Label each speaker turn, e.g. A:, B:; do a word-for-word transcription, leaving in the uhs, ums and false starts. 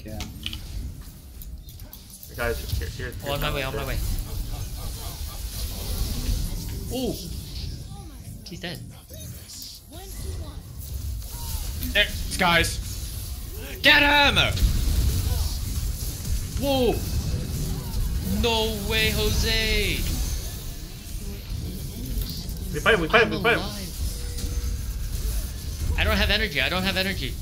A: can.
B: Guys, here, here,
C: Oh, on my way, on my way. Oh! He's dead.
D: There, Skies. Get him!
C: Whoa! No way, Jose!
B: We fight him, we fight him, we
C: I'm
B: fight him.
C: alive. I don't have energy, I don't have energy.